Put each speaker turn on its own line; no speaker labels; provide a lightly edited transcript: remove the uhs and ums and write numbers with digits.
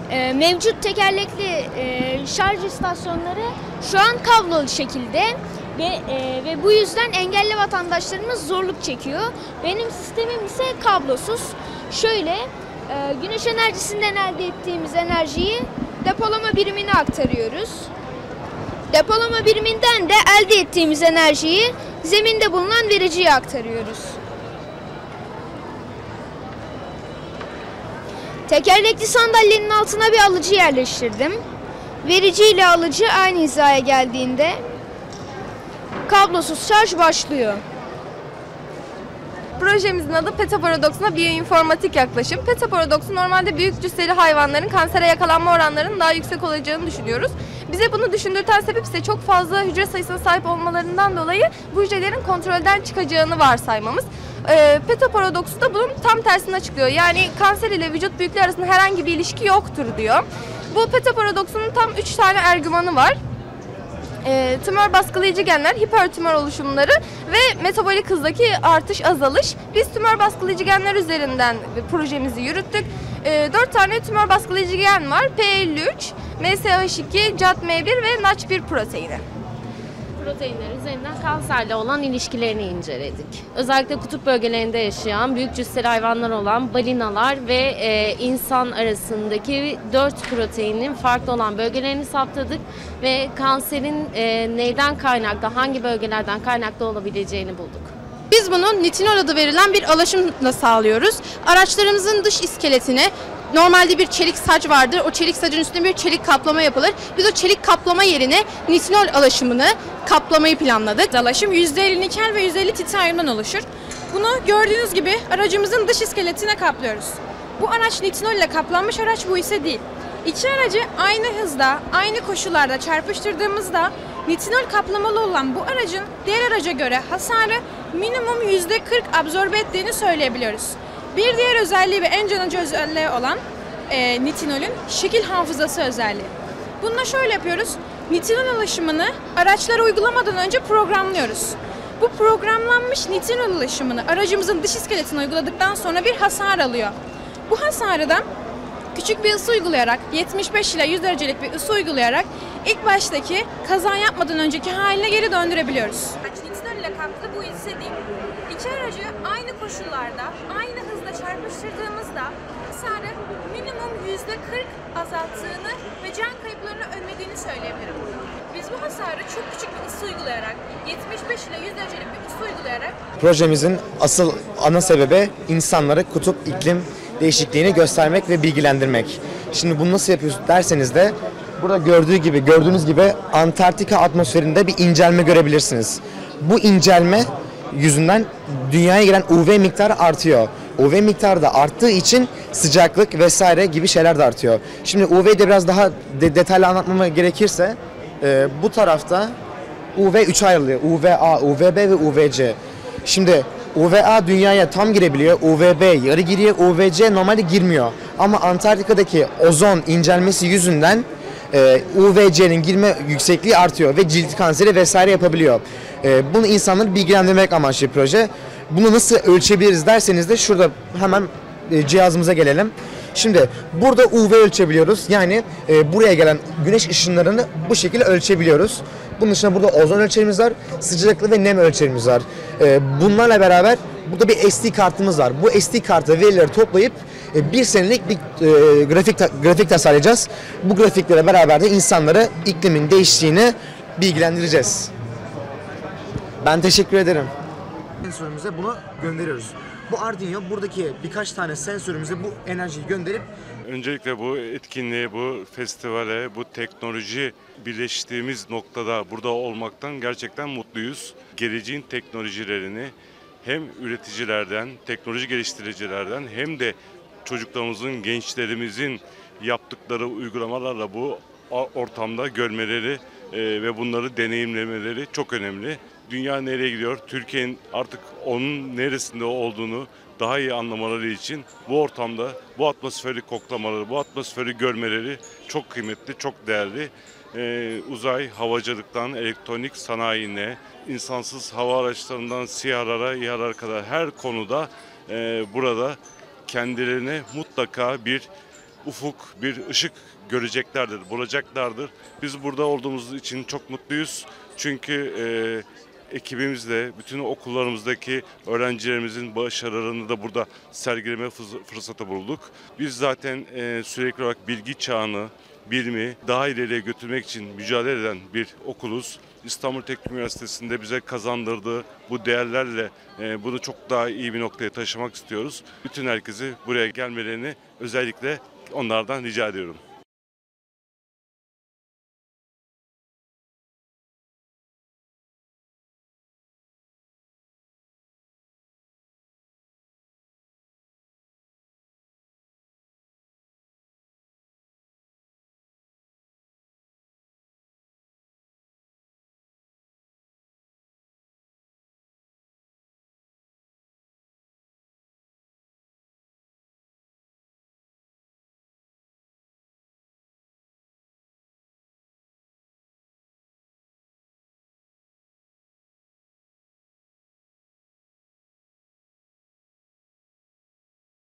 Mevcut tekerlekli şarj istasyonları şu an kablolu şekilde ve bu yüzden engelli vatandaşlarımız zorluk çekiyor. Benim sistemim ise kablosuz. Şöyle güneş enerjisinden elde ettiğimiz enerjiyi depolama birimine aktarıyoruz. Depolama biriminden de elde ettiğimiz enerjiyi zeminde bulunan vericiye aktarıyoruz. Tekerlekli sandalyenin altına bir alıcı yerleştirdim. Verici ile alıcı aynı hizaya geldiğinde kablosuz şarj başlıyor.
Projemizin adı Petaparadoks'una biyoinformatik yaklaşım. Petaparadoks'u normalde büyük cüsseli hayvanların kansere yakalanma oranlarının daha yüksek olacağını düşünüyoruz. Bize bunu düşündürten sebep ise çok fazla hücre sayısına sahip olmalarından dolayı bu hücrelerin kontrolden çıkacağını varsaymamız. Petaparadoks'u da bunun tam tersini açıklıyor. Yani kanser ile vücut büyüklüğü arasında herhangi bir ilişki yoktur diyor. Bu Petaparadoks'un tam 3 tane argümanı var. Tümör baskılayıcı genler, hipertümör oluşumları ve metabolik hızdaki artış azalış. Biz tümör baskılayıcı genler üzerinden projemizi yürüttük. 4 tane tümör baskılayıcı gen var. P53, MSH2, CAD-M1 ve NACH1 proteini.
Proteinler üzerinden kanserle olan ilişkilerini inceledik. Özellikle kutup bölgelerinde yaşayan büyük cüsseli hayvanlar olan balinalar ve insan arasındaki 4 proteinin farklı olan bölgelerini saptadık ve kanserin neyden kaynaklı, hangi bölgelerden kaynaklı olabileceğini bulduk.
Biz bunu nitinol adı verilen bir alaşımla sağlıyoruz. Araçlarımızın dış iskeletine normalde bir çelik saç vardır. O çelik sacın üstüne bir çelik kaplama yapılır. Biz o çelik kaplama yerine nitinol alaşımını kaplamayı planladık. Alaşım %50 nikel ve %50 titanyumdan oluşur. Bunu gördüğünüz gibi aracımızın dış iskeletine kaplıyoruz. Bu araç nitinol ile kaplanmış araç, bu ise değil. İki aracı aynı hızda, aynı koşullarda çarpıştırdığımızda nitinol kaplamalı olan bu aracın diğer araca göre hasarı minimum %40 absorbe ettiğini söyleyebiliyoruz. Bir diğer özelliği ve en can alıcı özelliği olan nitinolün şekil hafızası özelliği. Bununla şöyle yapıyoruz. Nitinol alaşımını araçlara uygulamadan önce programlıyoruz. Bu programlanmış nitinol alaşımını aracımızın dış iskeletine uyguladıktan sonra bir hasar alıyor. Bu hasarı da küçük bir ısı uygulayarak, 75 ila 100 derecelik bir ısı uygulayarak ilk baştaki kaza yapmadan önceki haline geri döndürebiliyoruz. Nitinol ile kaplı bu ise değil. İki aracı aynı koşullarda, aynı hızla çarpıştırdığımızda hasarı minimum %40 azalttığını ve can kayıplarını önlediğini söyleyebilirim. Biz bu hasarı çok küçük bir ısı uygulayarak, 75 ila 100 derecelik bir ısı uygulayarak...
Projemizin asıl ana sebebi insanlara kutup iklim değişikliğini göstermek ve bilgilendirmek. Şimdi bunu nasıl yapıyoruz derseniz de burada gördüğünüz gibi Antarktika atmosferinde bir incelme görebilirsiniz. Bu incelme yüzünden dünyaya giren UV miktarı artıyor. UV miktarı da arttığı için sıcaklık vesaire gibi şeyler de artıyor. Şimdi UV'yi de biraz daha detaylı anlatmama gerekirse bu tarafta UV 3'e ayrılıyor. UVA, UVB ve UVC. Şimdi UVA dünyaya tam girebiliyor, UVB yarı giriyor, UVC normalde girmiyor. Ama Antarktika'daki ozon incelmesi yüzünden UVC'nin girme yüksekliği artıyor ve cilt kanseri vesaire yapabiliyor. Bunu insanları bilgilendirmek amaçlı bir proje. Bunu nasıl ölçebiliriz derseniz de şurada hemen cihazımıza gelelim. Şimdi burada UV ölçebiliyoruz. Yani buraya gelen güneş ışınlarını bu şekilde ölçebiliyoruz. Bunun dışında burada ozon ölçerimiz var, sıcaklık ve nem ölçerimiz var. Bunlarla beraber burada bir SD kartımız var. Bu SD kartı verileri toplayıp bir senelik bir grafik tasarlayacağız. Bu grafiklere beraber de insanlara iklimin değiştiğini bilgilendireceğiz. Ben teşekkür ederim. Sensörümüze bunu gönderiyoruz. Bu Arduino buradaki birkaç tane sensörümüze bu enerjiyi gönderip...
Öncelikle bu etkinliğe, bu festivale, bu teknoloji birleştiğimiz noktada burada olmaktan gerçekten mutluyuz. Geleceğin teknolojilerini hem üreticilerden, teknoloji geliştiricilerden hem de çocuklarımızın, gençlerimizin yaptıkları uygulamalarla bu ortamda görmeleri ve bunları deneyimlemeleri çok önemli. Dünya nereye gidiyor? Türkiye'nin artık onun neresinde olduğunu daha iyi anlamaları için bu ortamda bu atmosferi koklamaları, bu atmosferi görmeleri çok kıymetli, çok değerli. Uzay, havacılıktan elektronik sanayine, insansız hava araçlarından SİHA'lara, İHA'lara kadar her konuda burada kendilerine mutlaka bir ufuk, bir ışık göreceklerdir, bulacaklardır. Biz burada olduğumuz için çok mutluyuz. Çünkü ekibimizle, bütün okullarımızdaki öğrencilerimizin başarılarını da burada sergileme fırsatı bulduk. Biz zaten sürekli olarak bilgi çağını, bilimi daha ileriye götürmek için mücadele eden bir okuluz. İstanbul Teknik Üniversitesi'nde bize kazandırdığı bu değerlerle bunu çok daha iyi bir noktaya taşımak istiyoruz. Bütün herkesi buraya gelmelerini özellikle onlardan rica ediyorum.